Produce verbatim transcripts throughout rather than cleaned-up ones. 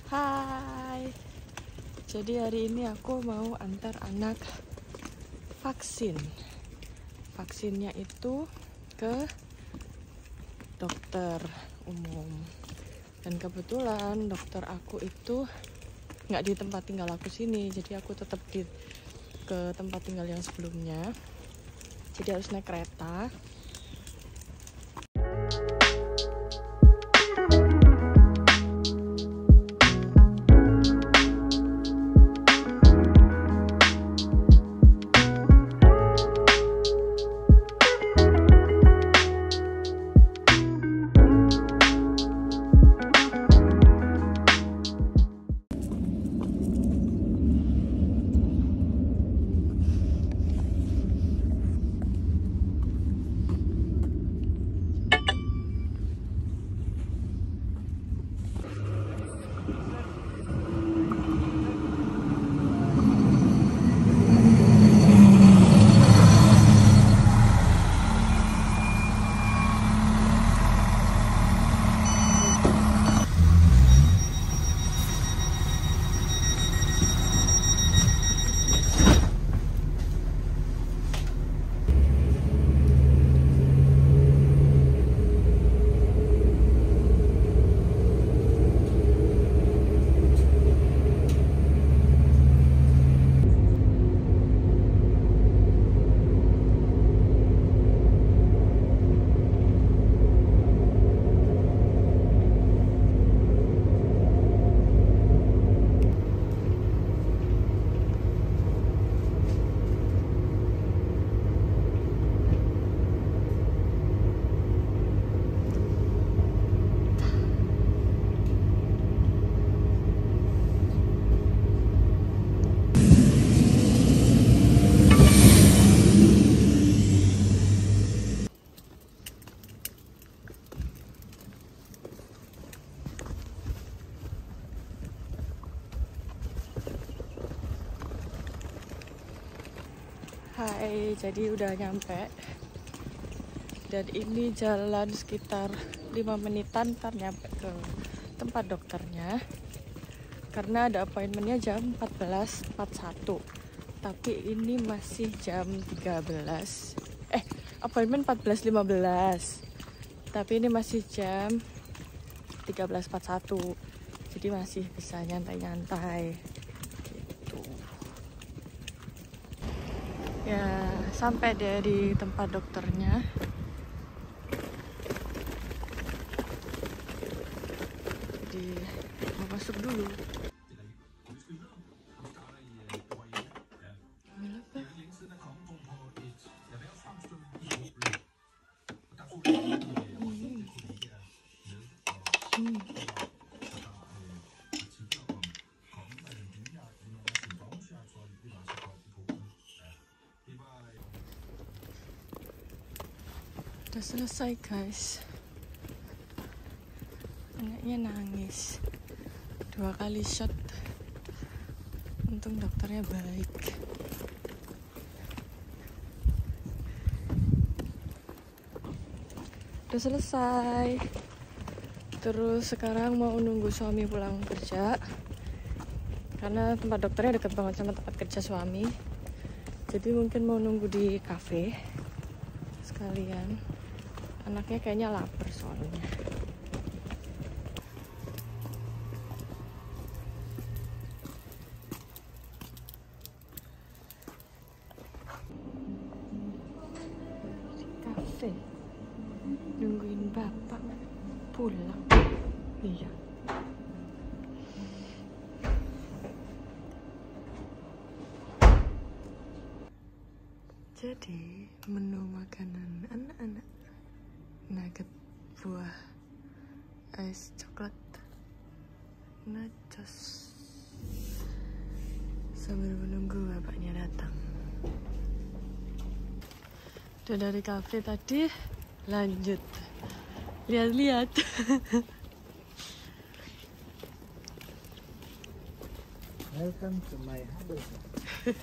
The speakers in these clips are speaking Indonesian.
Hai. Jadi hari ini aku mau antar anak vaksin. Vaksinnya itu ke dokter umum. Dan kebetulan dokter aku itu nggak di tempat tinggal aku sini. Jadi aku tetap di ke tempat tinggal yang sebelumnya. Jadi harus naik kereta. Hai, jadi udah nyampe. Dan ini jalan sekitar lima menitan ntar nyampe ke tempat dokternya. Karena ada appointmentnya jam empat belas empat puluh satu. Tapi ini masih jam tiga belas. Eh, appointment empat belas lima belas. Tapi ini masih jam tiga belas empat puluh satu. Jadi masih bisa nyantai-nyantai. Ya, sampai deh di tempat dokternya. Jadi mau masuk dulu. Hmm. Udah selesai guys. Anaknya nangis dua kali shot. Untung dokternya baik. Udah selesai. Terus sekarang mau nunggu suami pulang kerja. Karena tempat dokternya dekat banget sama tempat kerja suami. Jadi mungkin mau nunggu di kafe sekalian. Anaknya kayaknya lapar soalnya. Kafe nungguin bapak pulang. Iya. Jadi menu makanan anak-anak, nugget buah, es coklat, nachos, sambil menunggu bapaknya datang. Udah dari kafe tadi, lanjut lihat-lihat. Welcome to my humble shop.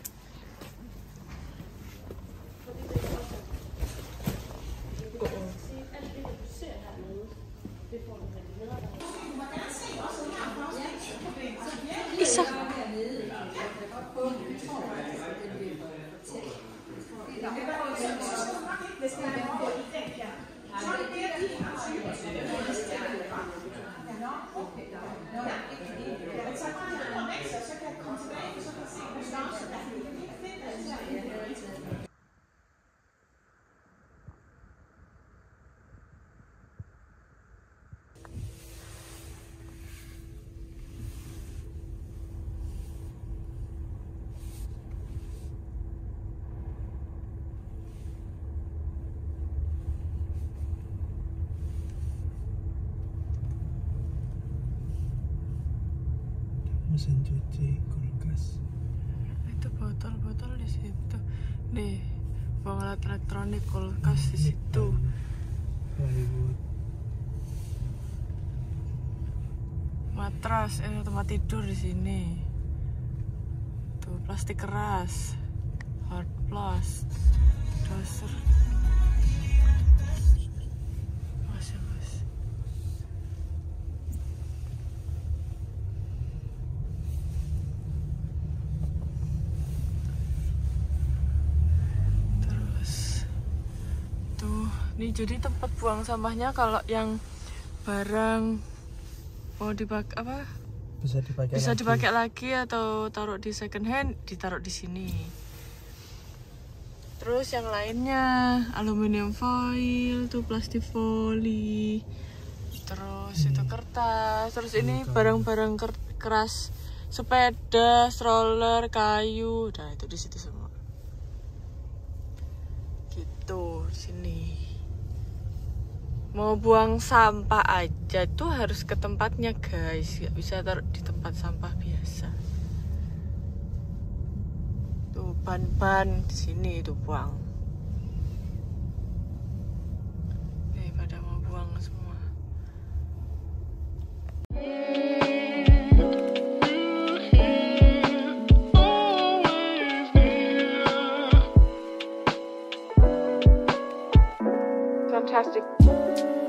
mesin cuci, kulkas. Itu botol-botol di situ. Nih, buang alat elektronik, kulkas di situ. Plywood. Matras, eh tempat tidur di sini. Tuh plastik keras, hard plus, dasar. Mas ya mas. Terus, tuh, nih jadi tempat buang sampahnya kalau yang barang mau dipakai apa? Bisa dipakai Bisa lagi. dipakai lagi atau taruh di second hand, ditaruh di sini. Terus yang lainnya aluminium foil, tuh plastik foli. Terus Ini. itu kertas. Terus ini Ini barang-barang ker- keras, sepeda, stroller, kayu. Nah, itu di situ semua. Gitu, di sini. Mau buang sampah aja tuh harus ke tempatnya guys, nggak bisa taruh di tempat sampah biasa. Tuh ban-ban di sini tuh buang. Nih pada mau buang semua. Fantastic.